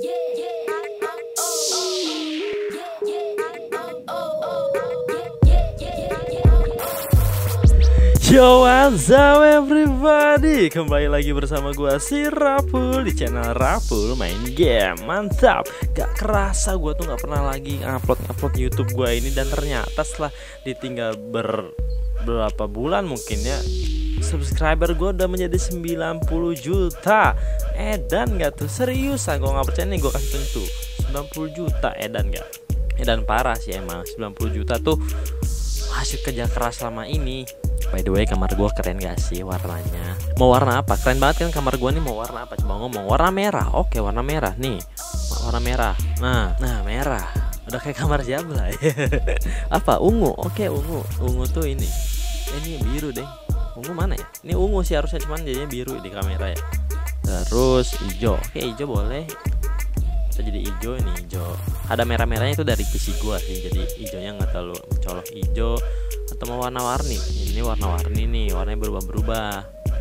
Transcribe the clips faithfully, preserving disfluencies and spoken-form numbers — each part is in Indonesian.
Yo, what's up everybody? Kembali lagi bersama gua si Rapul di channel Rapul Main Game. Mantap. Gak kerasa gua tuh gak pernah lagi upload-upload YouTube gua ini. Dan ternyata setelah ditinggal ber berapa bulan mungkin ya, subscriber gua udah menjadi sembilan puluh juta. Edan gak tuh? Seriusan gua gak percaya nih, gua kasih tentu sembilan puluh juta. Edan gak? Edan parah sih emang. Sembilan puluh juta tuh hasil kerja keras selama ini. By the way, kamar gue keren gak sih warnanya? Mau warna apa? Keren banget kan kamar gue nih. Mau warna apa? Coba ngomong. Warna merah. Oke, warna merah nih. Warna merah. Nah, nah merah. Udah kayak kamar Jablay. Apa? Ungu. Oke, ungu. Ungu tuh ini. Ini biru deh. Ungu mana ya? Ini ungu sih harusnya, cuman jadinya biru di kamera ya. Terus hijau. Oke, hijau boleh. Kita jadi hijau, ini hijau. Ada merah-merahnya itu dari P C gua sih. Jadi hijaunya nggak terlalu mencolok hijau. Atau mau warna-warni. Ini warna-warni nih, warnanya berubah-berubah.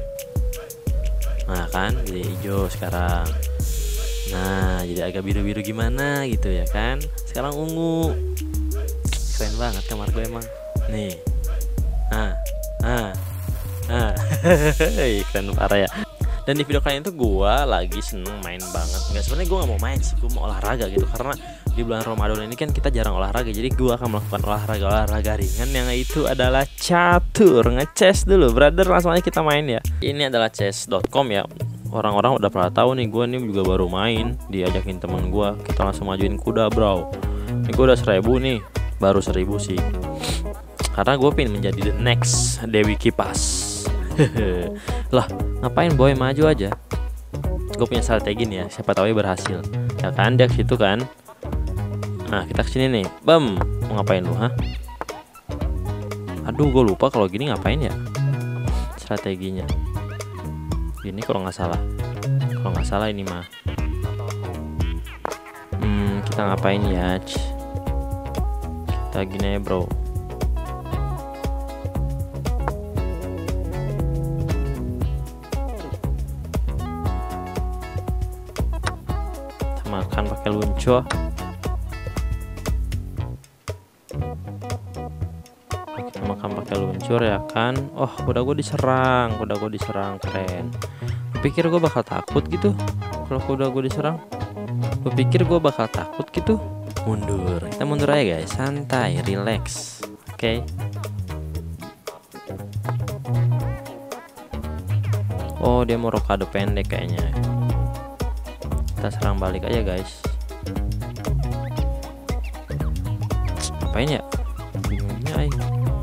Nah kan, jadi hijau sekarang. Nah, jadi agak biru-biru gimana gitu ya kan. Sekarang ungu. Keren banget kamar gue emang. Nih. Nah, nah, nah. Keren parah ya. Dan di video kali ini tuh gue lagi seneng main banget. Nggak, sebenarnya gue nggak mau main sih, gue mau olahraga gitu. Karena di bulan Ramadan ini kan kita jarang olahraga. Jadi gue akan melakukan olahraga-olahraga ringan, yang itu adalah catur. Nge-chess dulu brother, langsung aja kita main ya. Ini adalah chess dot com ya. Orang-orang udah pernah tahu nih, gue nih juga baru main. Diajakin temen gue, kita langsung majuin kuda bro. Ini gue udah seribu nih, baru seribu sih. Karena gue pengen menjadi the next Dewi Kipas. Lah, ngapain boy, maju aja. Gue punya strategi nih ya, siapa tahu ya berhasil. Ya kan, dia ke situ kan. Nah, kita kesini nih. Bam, mau ngapain lu, ha? Aduh, gue lupa kalau gini ngapain ya strateginya. Gini kalau nggak salah. Kalau nggak salah ini mah. Hmm, kita ngapain ya? Kita gini ya, bro. Makan pakai luncur. Kita makan pakai luncur ya kan. Oh, kuda gue diserang, kuda gue diserang, keren. Pikir gue bakal takut gitu kalau kuda gue diserang. Gue pikir gue bakal takut gitu. Mundur. Kita mundur aja guys, santai, relax. Oke. Okay. Oh, dia mau rokade pendek kayaknya. Kita serang balik aja guys. Ngapain ya? Bingungnya ay.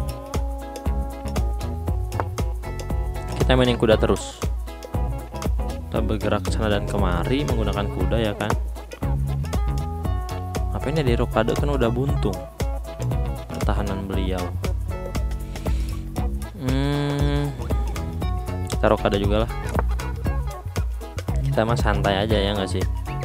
Kita mainin kuda terus. Kita bergerak ke sana dan kemari menggunakan kuda ya kan. Ngapain ya, di rokade kan udah buntung pertahanan beliau. Hmm, kita rokade juga lah. Kita mah santai aja ya nggak sih.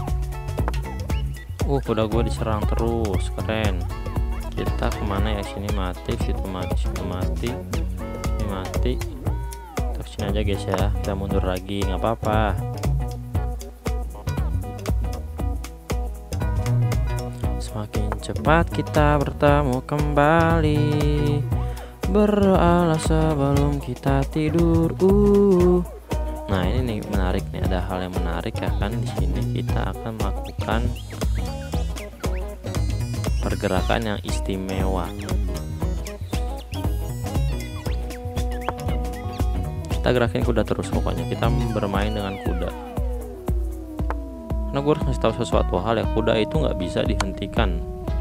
Uh, kuda gue diserang terus, keren. Kita kemana ya? Sini mati, situ mati, situ mati, ini mati. Kita sini aja guys ya. Kita mundur lagi, nggak apa-apa. Semakin cepat kita bertemu kembali, berdoalah sebelum kita tidur. Uh. Nah, ini nih menarik nih, ada hal yang menarik ya kan. Di sini kita akan melakukan pergerakan yang istimewa. Kita gerakin kuda terus, pokoknya kita bermain dengan kuda. Karena gue harus ngasih tahu sesuatu hal ya, kuda itu nggak bisa dihentikan.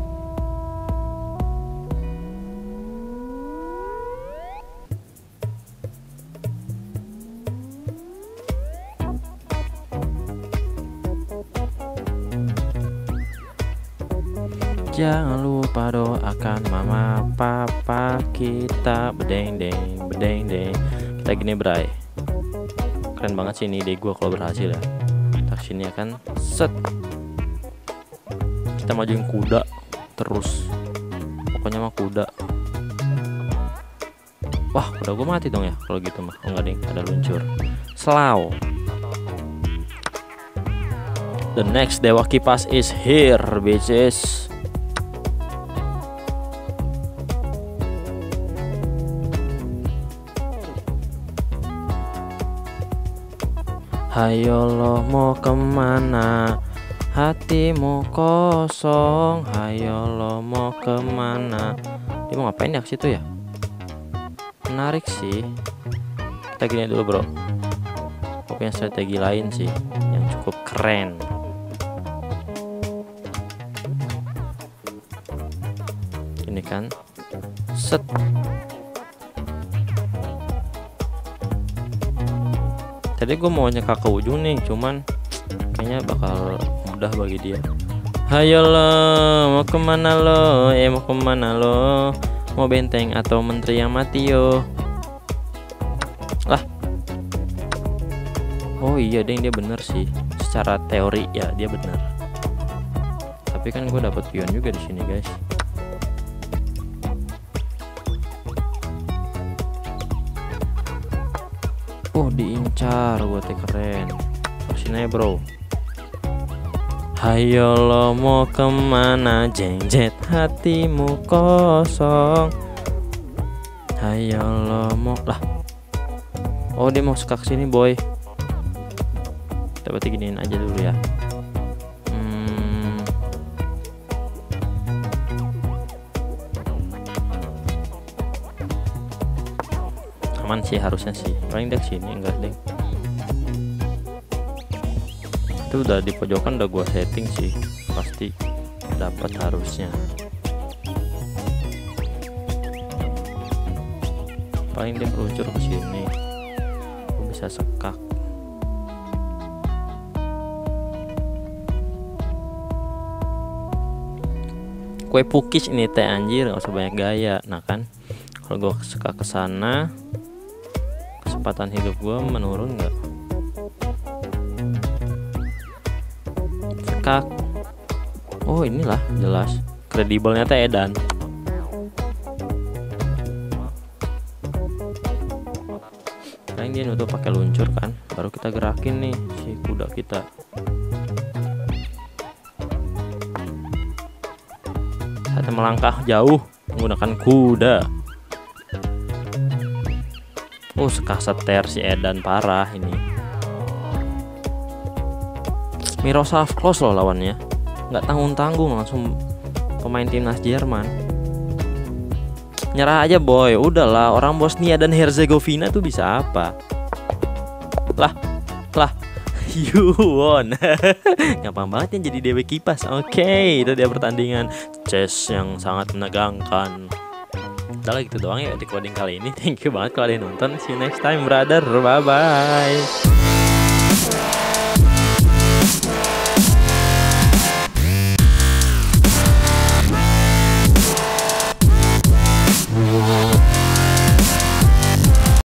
Jangan lupa doakan mama papa kita, bedeng deng bedeng deng. Kita gini bray. Keren banget sih ini ide gue kalau berhasil ya. Kita sini ya kan. Set. Kita majuin kuda terus. Pokoknya mah kuda. Wah, kuda gue mati dong ya kalau gitu mah. Oh enggak ding, ada luncur. Slow. The next Dewa Kipas is here, bitches. Hayo lo mau kemana? Hatimu kosong. Hayo lo mau kemana? Dia mau ngapain ya ke situ ya? Menarik sih. Kita gini dulu bro. Aku punya strategi lain sih yang cukup keren. Ini kan, set. Tadi gue mau nyekak ke ujung nih, cuman kayaknya bakal mudah bagi dia. Hayo lo, mau kemana lo? Eh mau kemana lo? Mau benteng atau menteri yang mati yo? Lah. Oh iya deng, dia bener sih. Secara teori ya dia bener. Tapi kan gue dapet pion juga di sini guys. Oh diincar, gue teh keren. Terusin aja bro. Hayo lo mau kemana? Jengjet hatimu kosong. Hayo lo mau lah. Oh dia mau sekak sini boy. Kita berarti giniin aja dulu ya. Hmm. Aman sih harusnya sih. Paling dek sini enggak deh. Itu udah di pojokan udah gua setting sih, pasti dapat harusnya. Paling dia meluncur ke sini, gua bisa sekak. Kue pukis ini teh anjir, nggak usah banyak gaya. Nah kan, kalau gua sekak ke sana, kesempatan hidup gua menurun nggak? Sekak. Oh inilah jelas kredibelnya teh edan. Paling dia nutup pakai luncur kan, baru kita gerakin nih si kuda kita. Saatnya melangkah jauh menggunakan kuda. Oh sekak seter si edan parah ini. Miroslav Klose loh lawannya, nggak tanggung-tanggung, langsung pemain timnas Jerman. Nyerah aja boy, udahlah, orang Bosnia dan Herzegovina tuh bisa apa? Lah, lah, you won. Gampang banget yang jadi Dewa Kipas. Oke, okay, itu dia pertandingan chess yang sangat menegangkan. Udah lah gitu doang ya di coding kali ini. Thank you banget kalau kalian nonton. See you next time brother, bye bye.